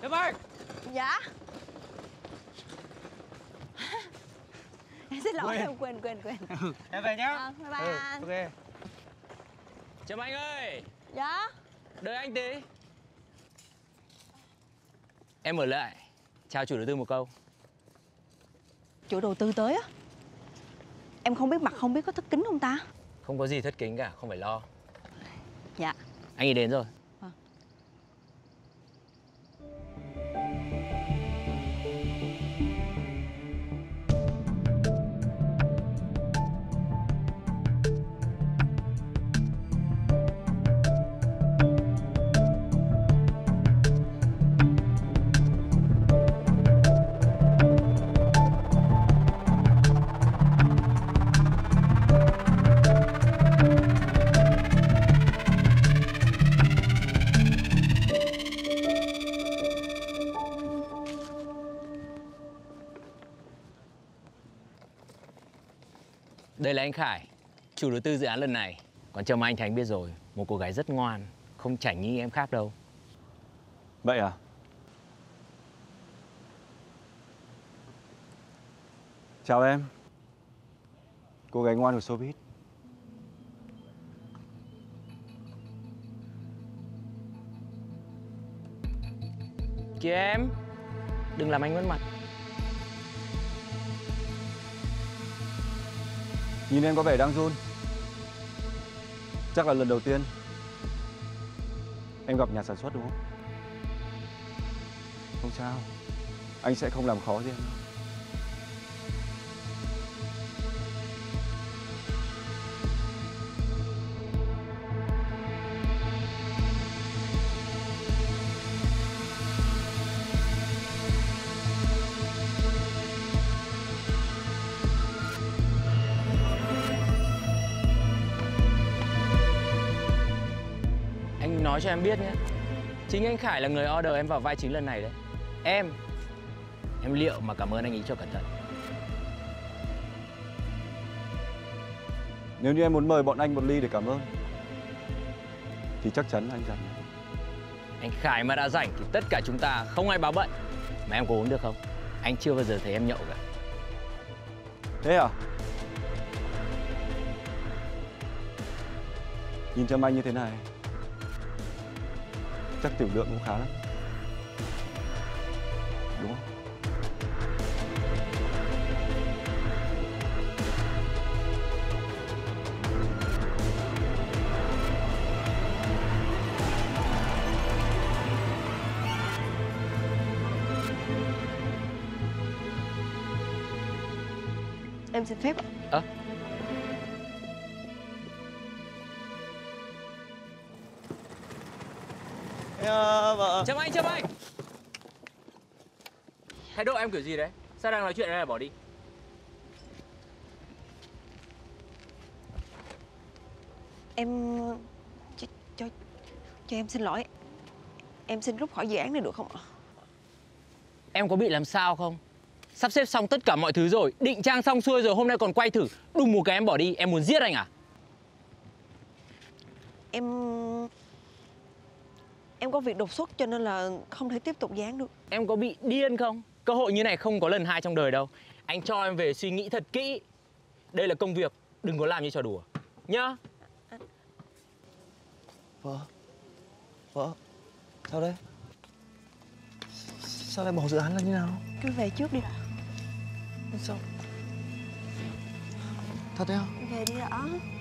Em ơi. Dạ. Em xin lỗi, em quên. Em về nhá. Bye bye anh. Ok. Trâm Anh ơi. Dạ. Đợi anh tí. Em ở lại chào chủ đầu tư một câu. Chủ đầu tư tới á? Em không biết mặt không biết có thất kính không ta? Không có gì thất kính cả, không phải lo. Dạ. Anh ấy đến rồi. Đây là anh Khải, chủ đầu tư dự án lần này. Còn Trâm Anh thì anh biết rồi, một cô gái rất ngoan, không chảnh như em khác đâu. Vậy à? Chào em. Cô gái ngoan của showbiz. Kìa em, đừng làm anh mất mặt. Nhìn em có vẻ đang run. Chắc là lần đầu tiên em gặp nhà sản xuất đúng không? Không sao, anh sẽ không làm khó gì em đâu. Anh nói cho em biết nhé, chính anh Khải là người order em vào vai chính lần này đấy. Em liệu mà cảm ơn anh ấy cho cẩn thận. Nếu như em muốn mời bọn anh một ly để cảm ơn thì chắc chắn anh rảnh. Anh Khải mà đã rảnh thì tất cả chúng ta không ai báo bận. Mà em có uống được không? Anh chưa bao giờ thấy em nhậu cả. Thế à? Nhìn Trâm Anh như thế này chắc tiểu lượng cũng khá lắm, đúng không? Em xin phép ạ. Trâm Anh! Thái độ em kiểu gì đấy? Sao đang nói chuyện đây là bỏ đi? Em... cho em xin lỗi. Em xin rút khỏi dự án này được không ạ? Em có bị làm sao không? Sắp xếp xong tất cả mọi thứ rồi, định trang xong xuôi rồi, hôm nay còn quay thử. Đùng một cái em bỏ đi, em muốn giết anh à? Em có việc đột xuất cho nên là không thể tiếp tục dự án được. Em có bị điên không? Cơ hội như này không có lần hai trong đời đâu. Anh cho em về suy nghĩ thật kỹ. Đây là công việc, đừng có làm như trò đùa nhá. Vợ, sao đây? Sao lại bỏ dự án là như nào? Cứ về trước đi. Sao? Thật đấy không? Về đi đã.